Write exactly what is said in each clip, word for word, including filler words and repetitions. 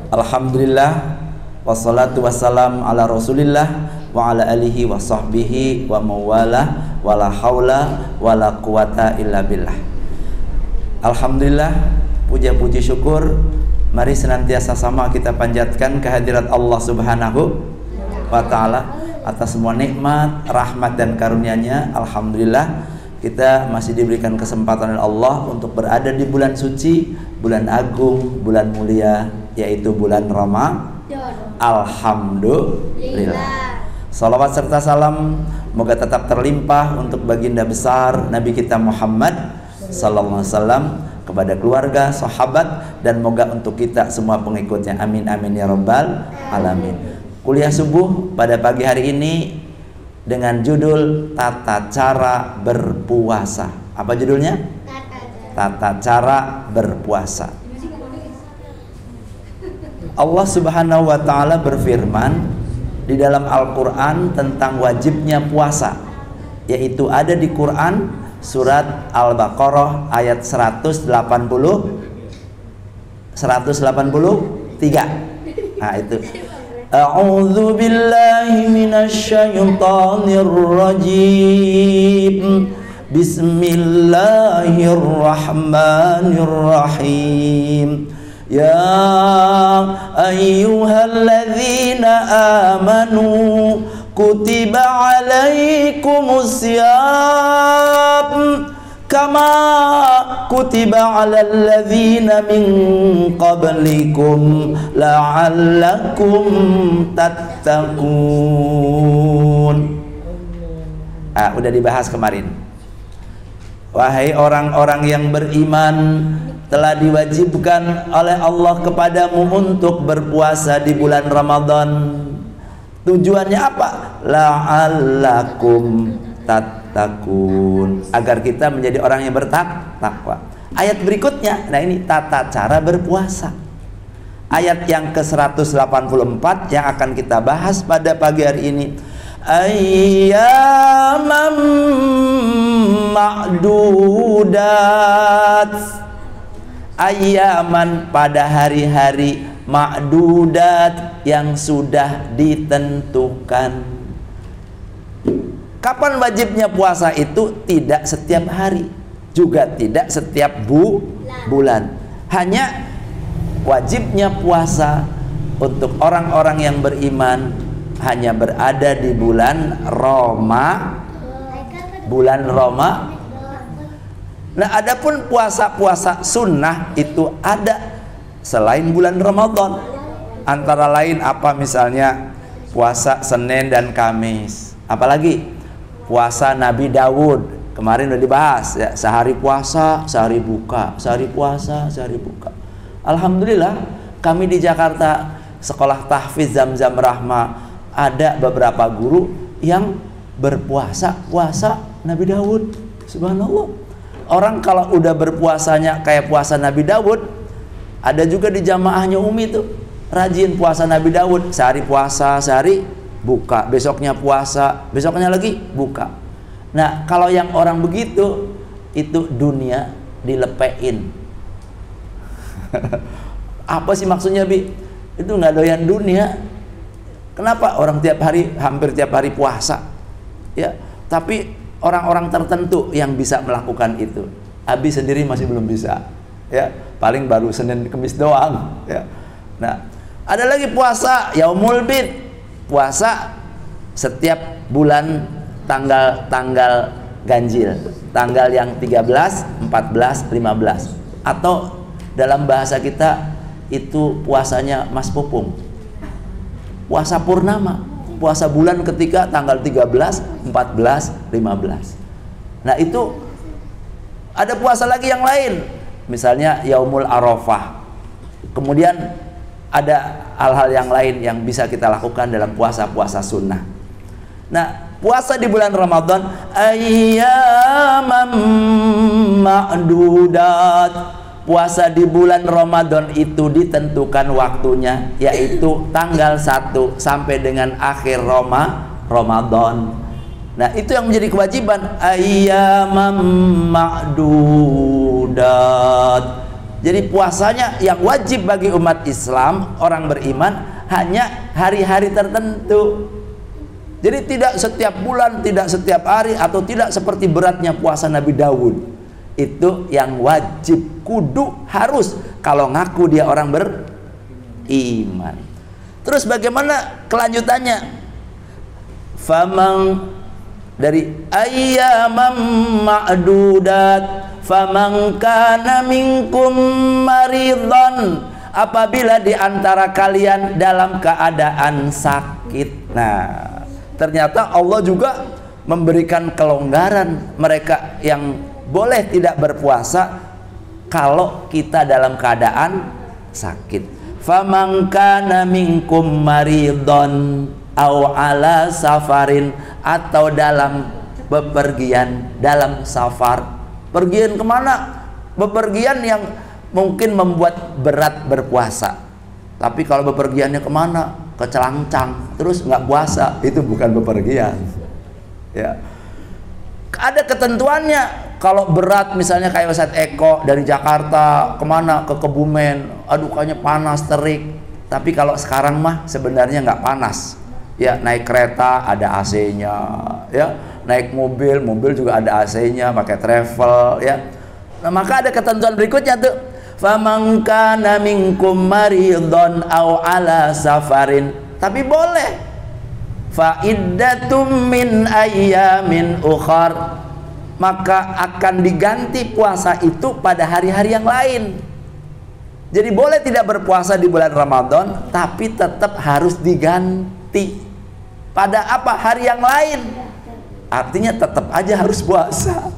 Alhamdulillah wassalatu wassalam ala Rasulillah wa ala alihi wa sahbihi wa mawalah wala haula wala quwata illa billah. Alhamdulillah, puja-puji syukur mari senantiasa sama kita panjatkan kehadirat Allah Subhanahu wa ta'ala atas semua nikmat, rahmat dan karunia-Nya. Alhamdulillah kita masih diberikan kesempatan oleh Allah untuk berada di bulan suci, bulan agung, bulan mulia, yaitu bulan Ramadan. Alhamdulillah. Salawat serta salam moga tetap terlimpah untuk baginda besar Nabi kita Muhammad sallallahu alaihi wasallam, kepada keluarga, sahabat, dan moga untuk kita semua pengikutnya. Amin amin ya rabbal alamin. Kuliah subuh pada pagi hari ini dengan judul Tata Cara Berpuasa. Apa judulnya? Tata Cara Berpuasa. Allah Subhanahu wa ta'ala berfirman di dalam Al-Quran tentang wajibnya puasa, yaitu ada di Quran surat Al-Baqarah ayat seratus delapan puluh seratus delapan puluh tiga. Nah itu, A'udzu billahi minasyaitonir rajim. Bismillahirrahmanirrahim. Ya ayyuhalladzina amanu kutiba alaikumus syiyam kama kutiba alal ladzina min qablikum la'allakum tattaqun. Ah, udah dibahas kemarin. Wahai orang-orang yang beriman, telah diwajibkan oleh Allah kepadamu untuk berpuasa di bulan Ramadan. Tujuannya apa? La'allakum tattaqun, agar kita menjadi orang yang bertakwa. Ayat berikutnya, nah ini tata cara berpuasa. Ayat yang ke seratus delapan puluh empat yang akan kita bahas pada pagi hari ini. Ayyaman ma'dudat. Ayaman pada hari-hari, ma'dudat yang sudah ditentukan. Kapan wajibnya puasa itu? Tidak setiap hari, juga tidak setiap bu bulan. Hanya wajibnya puasa untuk orang-orang yang beriman hanya berada di bulan Roma, bulan Roma. Nah, adapun puasa-puasa sunnah itu ada selain bulan Ramadan. Antara lain apa? Misalnya puasa Senin dan Kamis. Apalagi puasa Nabi Daud. Kemarin udah dibahas ya, sehari puasa, sehari buka, sehari puasa, sehari buka. Alhamdulillah kami di Jakarta Sekolah Tahfiz Zamzam Rahmah ada beberapa guru yang berpuasa puasa Nabi Daud. Subhanallah. Orang kalau udah berpuasanya kayak puasa Nabi Daud, ada juga di jamaahnya Umi tuh rajin puasa Nabi Daud, sehari puasa, sehari buka, besoknya puasa, besoknya lagi buka. Nah, kalau yang orang begitu itu dunia dilepein. Apa sih maksudnya, Bi? Itu nggak doyan dunia. Kenapa orang tiap hari, hampir tiap hari puasa? Ya, tapi orang-orang tertentu yang bisa melakukan itu. Abi sendiri masih belum bisa. Ya, paling baru Senin Kamis doang. Ya. Nah, ada lagi puasa Yaumul Bid. Puasa setiap bulan tanggal-tanggal ganjil. Tanggal yang tiga belas, empat belas, lima belas. Atau dalam bahasa kita itu puasanya Mas Pupung. Puasa purnama, puasa bulan ketika tanggal tiga belas, empat belas, lima belas. Nah, itu ada puasa lagi yang lain. Misalnya Yaumul Arafah. Kemudian ada hal-hal yang lain yang bisa kita lakukan dalam puasa-puasa sunnah. Nah, puasa di bulan Ramadan ayyaman ma'dudat. Puasa di bulan Ramadan itu ditentukan waktunya, yaitu tanggal satu sampai dengan akhir Roma, Ramadan. Nah, itu yang menjadi kewajiban ayyaman ma'dudat. Jadi puasanya yang wajib bagi umat Islam, orang beriman, hanya hari-hari tertentu. Jadi tidak setiap bulan, tidak setiap hari, atau tidak seperti beratnya puasa Nabi Daud. Itu yang wajib, kudu, harus, kalau ngaku dia orang beriman. Terus bagaimana kelanjutannya? Famang, dari ayyamam ma'dudat, faman kana minkum maridhan, apabila di antara kalian dalam keadaan sakit. Nah, ternyata Allah juga memberikan kelonggaran mereka yang boleh tidak berpuasa kalau kita dalam keadaan sakit. Faman kana minkum maridhan aw ala safarin, atau dalam bepergian, dalam safar. Pergian kemana? Bepergian yang mungkin membuat berat berpuasa. Tapi kalau bepergiannya kemana? Ke Celangcang, terus nggak puasa, itu bukan bepergian. Ya, ada ketentuannya. Kalau berat, misalnya kayak Ustadz Eko dari Jakarta kemana? Ke Kebumen, aduh kayaknya panas terik. Tapi kalau sekarang mah sebenarnya nggak panas. Ya, naik kereta ada A C-nya, ya, naik mobil, mobil juga ada A C-nya, pakai travel, ya. Nah, maka ada ketentuan berikutnya tuh. Faman kana minkum maridhan aw ala safarin, tapi boleh. Fa iddatum min ayyamin ukhar, maka akan diganti puasa itu pada hari-hari yang lain. Jadi boleh tidak berpuasa di bulan Ramadan, tapi tetap harus diganti pada apa? Hari yang lain. Artinya tetap aja harus puasa.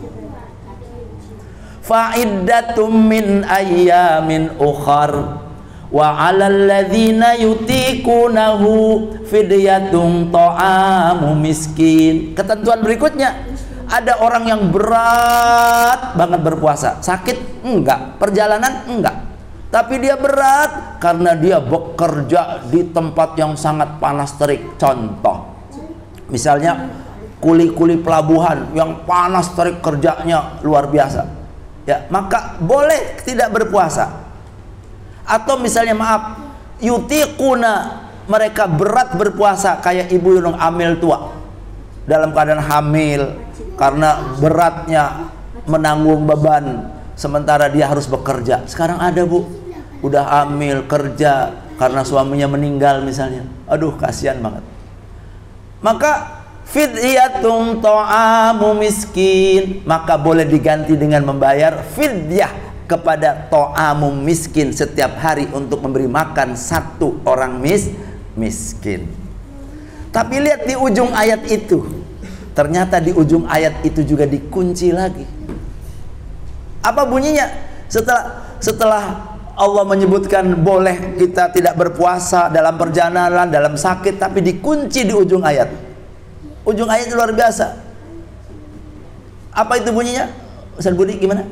Fa'iddatum min ayyamin ukhar wa 'alal ladzina yutiqunahu fidyatun ta'amu miskin. Ketentuan berikutnya, ada orang yang berat banget berpuasa. Sakit? Enggak. Perjalanan? Enggak. Tapi dia berat karena dia bekerja di tempat yang sangat panas terik. Contoh, misalnya kuli-kuli pelabuhan yang panas terik kerjanya luar biasa, ya, maka boleh tidak berpuasa. Atau misalnya maaf, yutiquna, mereka berat berpuasa, kayak ibu yang hamil tua, dalam keadaan hamil karena beratnya menanggung beban, sementara dia harus bekerja. Sekarang ada, Bu, udah hamil kerja karena suaminya meninggal misalnya, aduh kasihan banget. Maka fidyatun ta'amu miskin, maka boleh diganti dengan membayar fidyah kepada ta'amu miskin setiap hari untuk memberi makan satu orang mis miskin. Tapi lihat di ujung ayat itu, ternyata di ujung ayat itu juga dikunci lagi. Apa bunyinya? Setelah setelah Allah menyebutkan boleh kita tidak berpuasa dalam perjalanan, dalam sakit, tapi dikunci di ujung ayat. Ujung ayat luar biasa. Apa itu bunyinya? Ustaz Budi gimana?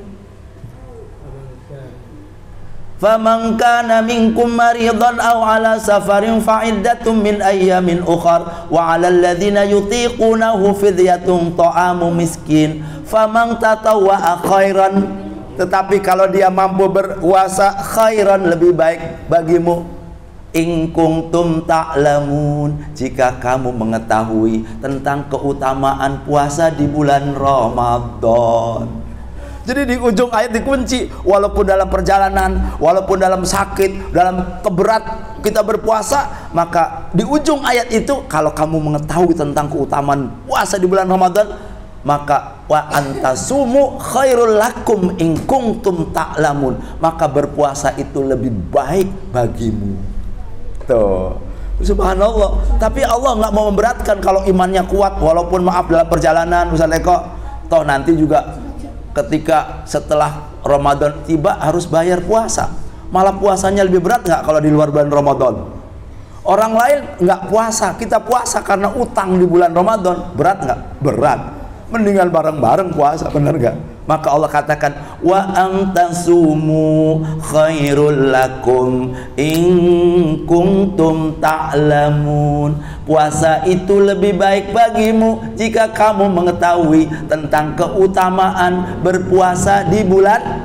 Faman kana minkum maridhan aw ala safarin fa'iddatun min ayyamin ukhar wa 'alal ladzina yutiqunahu fidyatun ta'amu miskin faman tatawwa'a khairan. Tetapi kalau dia mampu berpuasa, khairan, lebih baik bagimu. In kuntum ta'lamun, jika kamu mengetahui tentang keutamaan puasa di bulan Ramadan. Jadi di ujung ayat dikunci, walaupun dalam perjalanan, walaupun dalam sakit, dalam keberat kita berpuasa, maka di ujung ayat itu, kalau kamu mengetahui tentang keutamaan puasa di bulan Ramadan, maka wa antasumu khairul lakum in kuntum ta'lamun, maka berpuasa itu lebih baik bagimu. Tuh, subhanallah. Tapi Allah nggak mau memberatkan kalau imannya kuat, walaupun maaf dalam perjalanan, Ustaz Eko, toh nanti juga ketika setelah Ramadan tiba harus bayar puasa. Malah puasanya lebih berat nggak kalau di luar bulan Ramadan? Orang lain nggak puasa, kita puasa karena utang di bulan Ramadan, berat nggak? Berat. Mendingan bareng-bareng puasa, bener gak? Maka Allah katakan wa antasumu khairul lakum in kuntum ta'lamun. Puasa itu lebih baik bagimu jika kamu mengetahui tentang keutamaan berpuasa di bulan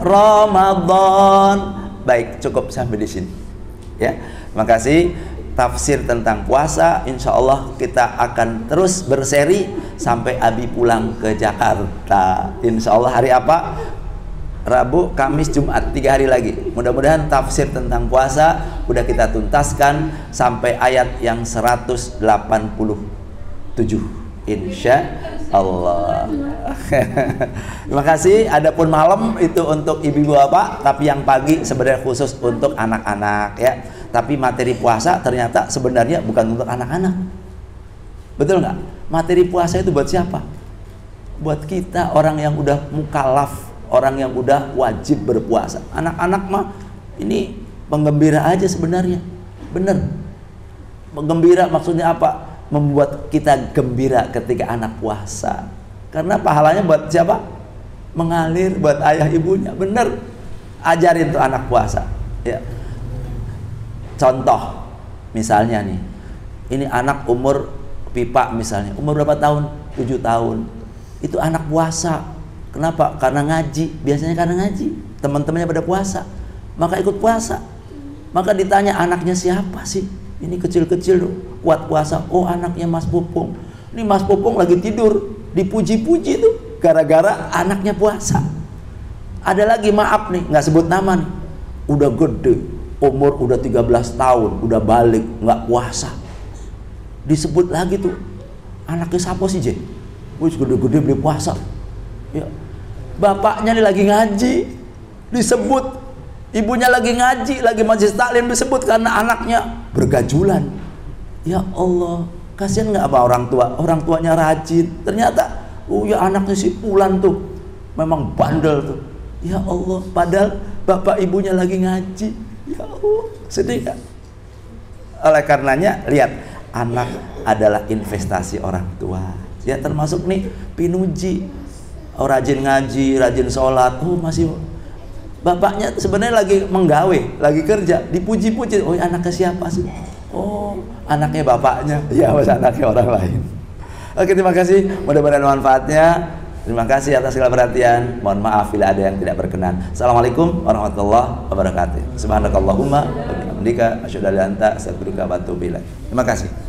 Ramadan. Baik, cukup sampai di sini. Ya, terima kasih. Tafsir tentang puasa, insya Allah kita akan terus berseri sampai Abi pulang ke Jakarta. Insya Allah hari apa? Rabu, Kamis, Jumat, tiga hari lagi. Mudah-mudahan tafsir tentang puasa udah kita tuntaskan sampai ayat yang seratus delapan puluh tujuh. Insya Allah. Terima kasih. Adapun malam itu untuk ibu-ibu bapak, tapi yang pagi sebenarnya khusus untuk anak-anak ya. Tapi materi puasa ternyata sebenarnya bukan untuk anak-anak. Betul nggak? Materi puasa itu buat siapa? Buat kita orang yang udah mukallaf, orang yang udah wajib berpuasa. Anak-anak mah ini penggembira aja sebenarnya. Bener. Penggembira maksudnya apa? Membuat kita gembira ketika anak puasa. Karena pahalanya buat siapa? Mengalir buat ayah ibunya. Bener. Ajarin tuh anak puasa. Ya. Contoh, misalnya nih, ini anak umur pipa misalnya, umur berapa tahun? tujuh tahun. Itu anak puasa. Kenapa? Karena ngaji. Biasanya karena ngaji. Teman-temannya pada puasa, maka ikut puasa. Maka ditanya anaknya siapa sih? Ini kecil-kecil tuh, kuat puasa. Oh, anaknya Mas Pupung. Ini Mas Pupung lagi tidur, dipuji-puji tuh, gara-gara anaknya puasa. Ada lagi, maaf nih, nggak sebut nama nih, udah gede, umur udah tiga belas tahun, udah balik, nggak puasa. Disebut lagi tuh, anaknya siapa sih, Jay? Wih, gede-gede beli puasa. Ya. Bapaknya nih lagi ngaji, disebut. Ibunya lagi ngaji, lagi majelis taklim, disebut karena anaknya bergajulan. Ya Allah, kasihan nggak apa orang tua? Orang tuanya rajin, ternyata, oh ya anaknya si Fulan tuh, memang bandel tuh. Ya Allah, padahal bapak ibunya lagi ngaji. Ya Allah, sedih kan? Oleh karenanya, lihat, anak adalah investasi orang tua. Ya termasuk nih Pinuji, oh, rajin ngaji, rajin sholat, oh masih. Bapaknya sebenarnya lagi menggawe, lagi kerja, dipuji-puji. Oh, anaknya siapa sih? Oh, anaknya bapaknya. Ya, mas anaknya orang lain. Oke, terima kasih. Mudah-mudahan manfaatnya. Terima kasih atas segala perhatian. Mohon maaf bila ada yang tidak berkenan. Assalamualaikum warahmatullahi wabarakatuh. Subhanakallahumma wa bihamdika asyhadu an la ilaha illa anta astaghfiruka wa atubu ilaik. Terima kasih.